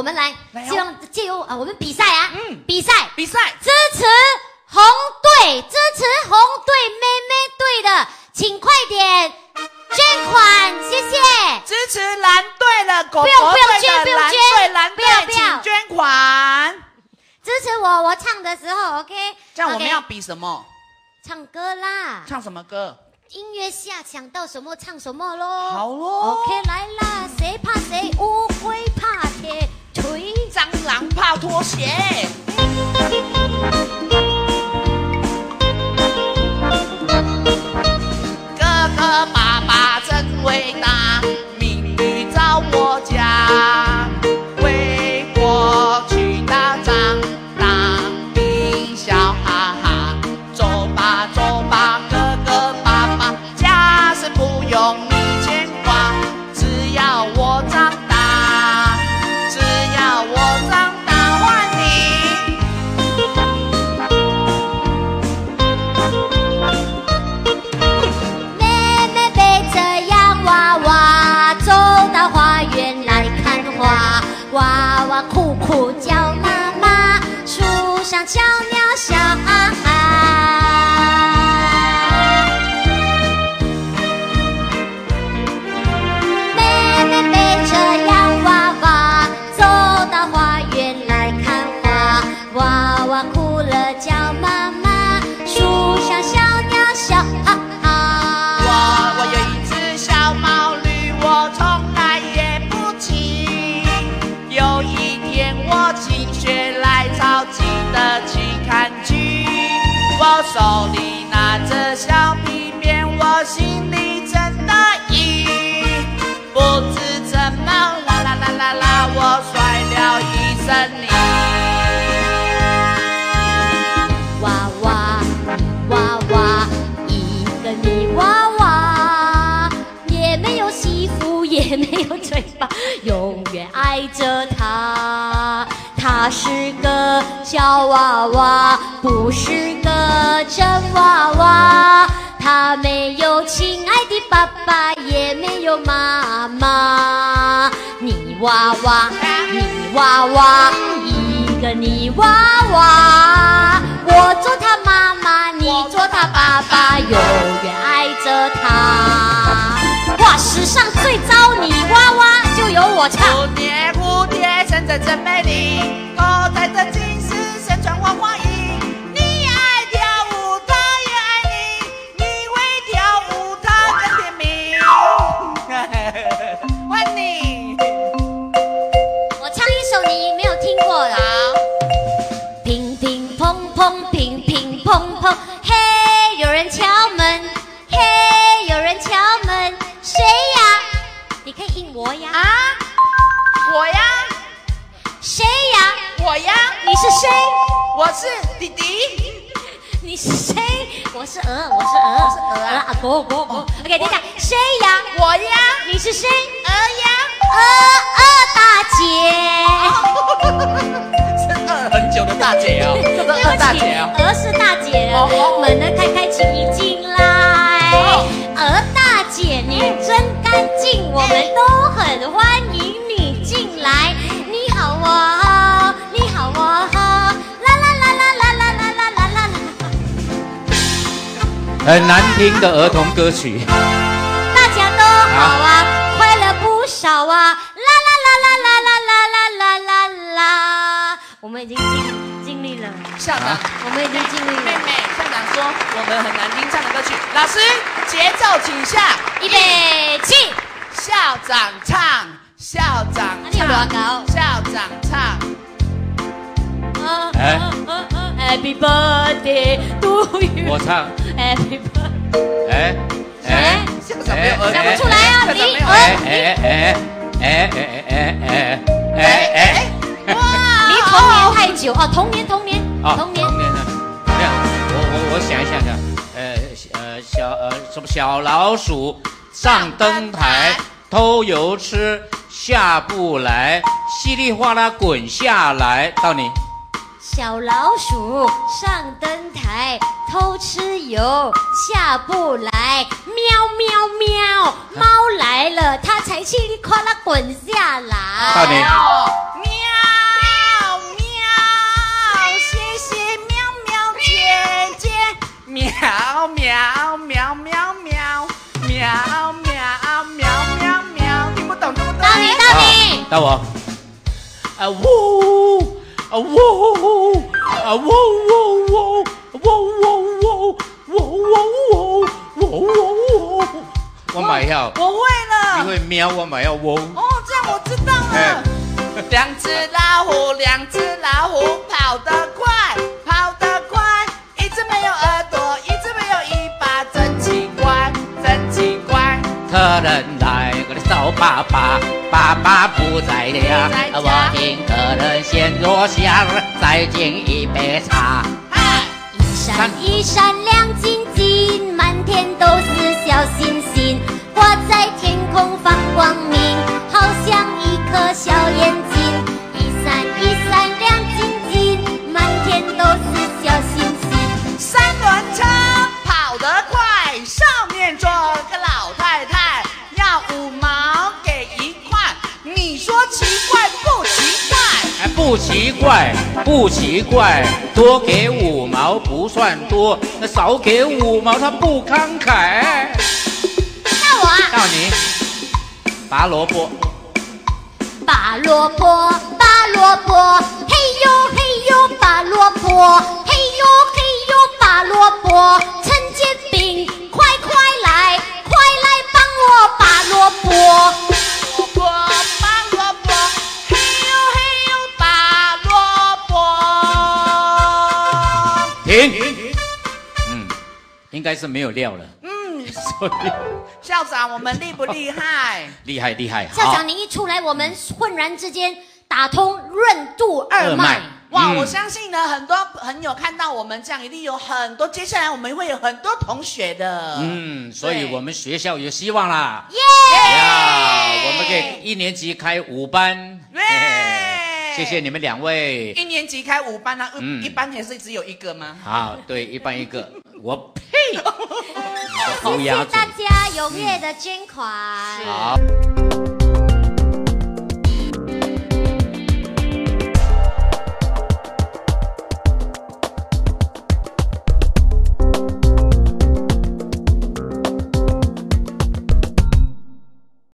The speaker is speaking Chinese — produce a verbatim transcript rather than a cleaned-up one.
我们来， 来哦希望借由啊，我们比赛啊， 嗯比赛比赛支持红队，支持红队妹妹队的，请快点捐款，谢谢。 支持蓝队了，狗狗不用不用队捐不用的蓝队捐蓝队不要不要请捐款。 支持我，我唱的时候 ，OK。 这样我们要比什么？ 唱歌啦， 唱什么歌？ 音乐下想到什么唱什么咯。 好咯 OK， 来啦，谁怕谁？乌龟怕铁锤， 蟑螂怕拖鞋。哥哥爸爸真伟大，命运照我家，为国去打仗，当兵笑哈哈。走吧走吧，哥哥爸爸，家事不用你牵挂，只要我长大，只要我长大换你。 妹妹背着洋娃娃走到花园来看花，娃娃哭哭叫妈妈，树上小鸟笑啊啊。妹妹背着洋娃娃走到花园来看花，娃娃哭了叫妈妈，树上小鸟笑啊啊。 我我有一只小毛驴，我从来也不骑。有一天我心血来潮，记得去看剧。我手里拿着小皮鞭，我心里真得意。不知怎么啦啦啦啦啦，我摔了一身泥。 娃娃娃娃，一个泥娃娃，也没有媳妇，也没有嘴巴，永远爱着他。他是个小娃娃，不是个真娃娃。他没有亲爱的爸爸，也没有妈妈。泥娃娃，泥娃娃，一个泥娃娃。我做他妈妈，你做他爸爸，永远爱着他。哇，史上最糟泥娃娃就由我唱。 蝴蝶蝴蝶，真真真美丽，狗带着金丝，身穿花花衣。你爱跳舞，他也爱你，你会跳舞，他更甜蜜。换你， 我唱一首你没有听过的。 好， 乒乒乓乓，乒乒乓乓，嘿，有人敲门，嘿，有人敲门，谁呀？你可以应我呀。 啊，我呀， 谁呀？ 我呀， 你是谁？ 我是弟弟。 你是谁？我是鹅，我是鹅， 我是鹅啊啊，狗狗狗。OK，等一下，谁呀？ 我呀， 你是谁？ 鹅呀， 鹅鹅大姐。 是饿很久的大姐哦，这个饿大姐哦。 鹅是大姐了， 哦门呢开开，请你进来。鹅大姐，你真干净，我们都很欢迎你进来。你好啊，你好啊，啦啦啦啦啦啦啦啦啦啦。 很难听的儿童歌曲。 大家都好啊，快乐不少啊，啦啦啦啦啦啦啦啦啦啦。我们已经尽尽力了， 校长， 我们已经尽力了。 妹妹，校长说我们很难听唱的歌曲，老师节奏请下， 预备起。 校长唱，校长你有多高唱，校长唱。 哎 Happy birthday to you。 我唱， Happy birthday。 哎哎校长没有儿讲不出来啊， 校长没有你哎哎哎哎哎哎哎哎哎！ 你童年太久哦，童年童年哦， 童年。 童年呢？这样，我我我想一想想，呃呃小呃什么小老鼠上灯台偷油吃，下不来，稀里哗啦滚下来。到你。 小老鼠上灯台偷吃油，下不来，喵喵喵，猫来了，它才稀里哗啦滚下来。 到你。 喵喵喵喵喵喵喵喵喵喵喵，听不懂，听不懂。 到你，到你， 到我。啊呜啊呜啊呜呜呜呜呜呜呜呜呜！我买要， 我会了。 你会喵，我买要嗡。 哦，这样我知道了。两只老虎，两只老虎跑得快，跑得快，一只没有耳朵，一只没有尾巴，真奇怪，真奇怪。 客人来，我的找爸爸，爸爸不在家，我请客人先坐下，再敬一杯茶。 一闪一闪亮晶晶，满天都是小星星，挂在天空放光明，好像一颗小眼睛。一闪一闪亮晶晶，满天都是小星星。 三轮车跑得快，上面坐个老太太，要五毛给一块，你说奇怪不奇怪？ 哎，不奇怪，不奇怪，多给五毛不算多，那少给五毛他不慷慨。 到我啊！ 到你，拔萝卜。 拔萝卜，拔萝卜，嘿呦嘿呦拔萝卜，嘿呦嘿呦拔萝卜，陈建斌，快快来，快来帮我拔萝卜。 萝卜拔萝卜，嘿呦嘿呦拔萝卜。 停。嗯，应该是没有料了。 嗯， 所以校长，我们厉不厉害？ 厉害厉害。 校长，您一出来，我们浑然之间打通任督二脉。 哇， 嗯我相信呢，很多朋友看到我们这样，一定有很多，接下来我们会有很多同学的。 嗯，所以我们学校有希望啦。 耶！ 呀，我们可以一年级开五班。 耶！ 谢谢你们两位。 一年级开五班啊， 嗯一班也是只有一个吗？ 好，对，一班一个。我呸！ 谢谢大家踊跃的捐款。 好。